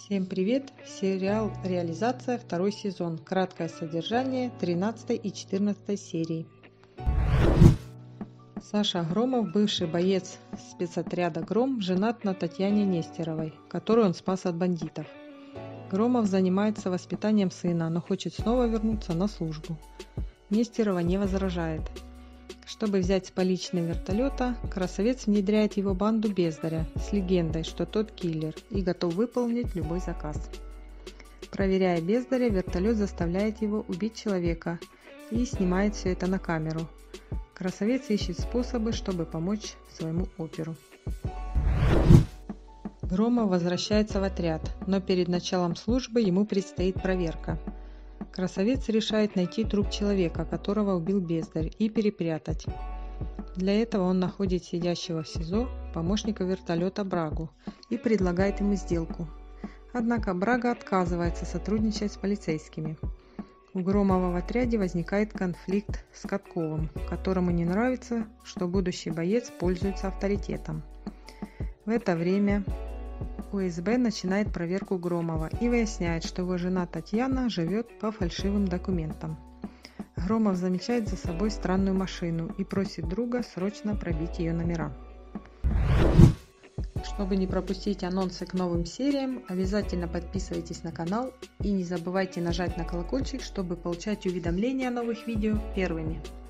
Всем привет! Сериал «Реализация», второй сезон. Краткое содержание 13 и 14 серии. Саша Громов, бывший боец спецотряда «Гром», женат на Татьяне Нестеровой, которую он спас от бандитов. Громов занимается воспитанием сына, но хочет снова вернуться на службу. Нестерова не возражает. Чтобы взять с поличным вертолета, Красавец внедряет его банду Бездаря с легендой, что тот киллер и готов выполнить любой заказ. Проверяя Бездаря, вертолет заставляет его убить человека и снимает все это на камеру. Красавец ищет способы, чтобы помочь своему оперу. Громов возвращается в отряд, но перед началом службы ему предстоит проверка. Красавец решает найти труп человека, которого убил Бездарь, и перепрятать. Для этого он находит сидящего в СИЗО помощника вертолета Брагу и предлагает ему сделку. Однако Брага отказывается сотрудничать с полицейскими. У Громова в отряде возникает конфликт с Катковым, которому не нравится, что будущий боец пользуется авторитетом. В это время УСБ начинает проверку Громова и выясняет, что его жена Татьяна живет по фальшивым документам. Громов замечает за собой странную машину и просит друга срочно пробить ее номера. Чтобы не пропустить анонсы к новым сериям, обязательно подписывайтесь на канал и не забывайте нажать на колокольчик, чтобы получать уведомления о новых видео первыми.